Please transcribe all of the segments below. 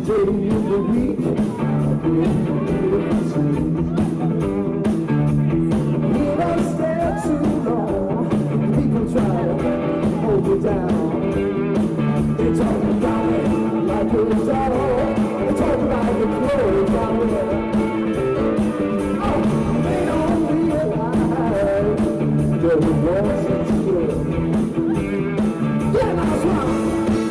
day in the week, you don't stay too long. People try to hold you down. They talk about it like it's all. They talk about the clothes out there. Oh, they don't realize they're the ones that's good. Yeah, that's right.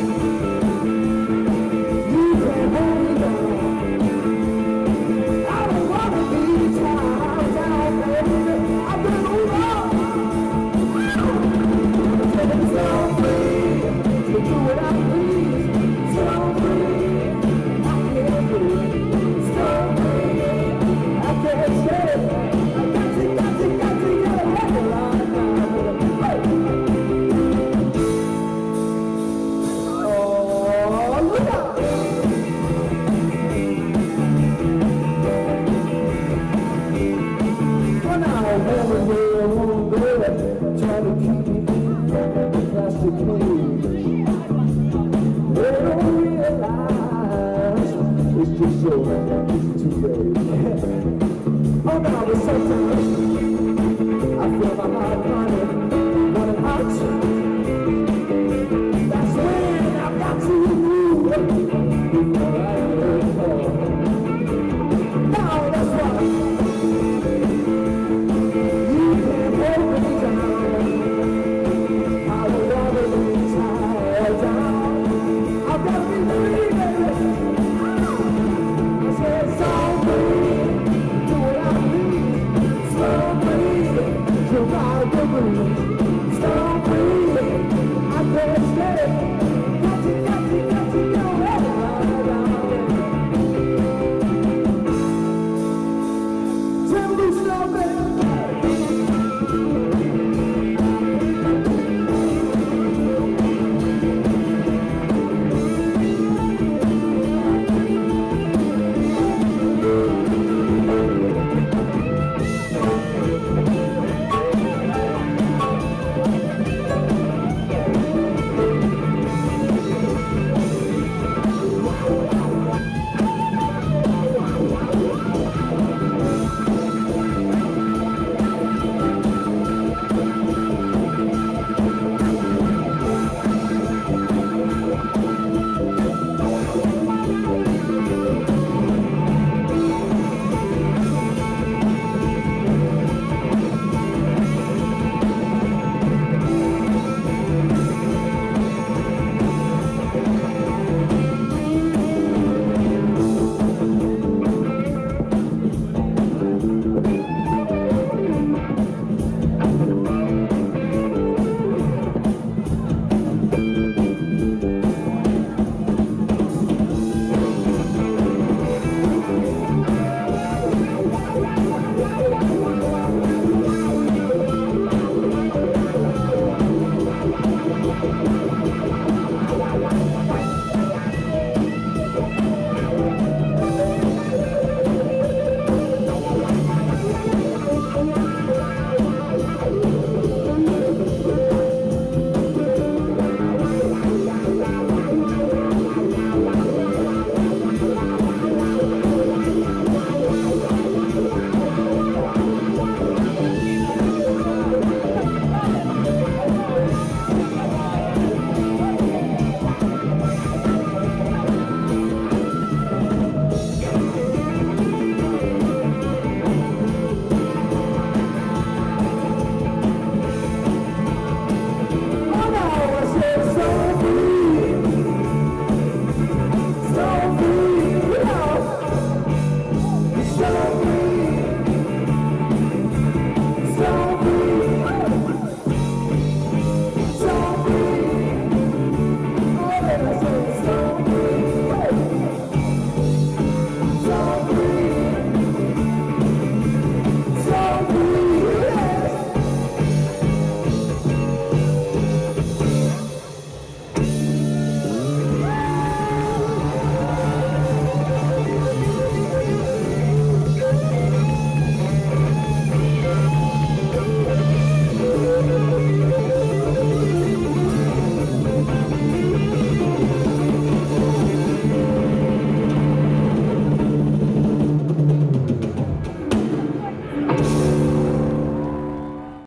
Trying to keep the plastic cage. They don't realize it's just so easy to break. Oh no, but sometimes I feel my heart running.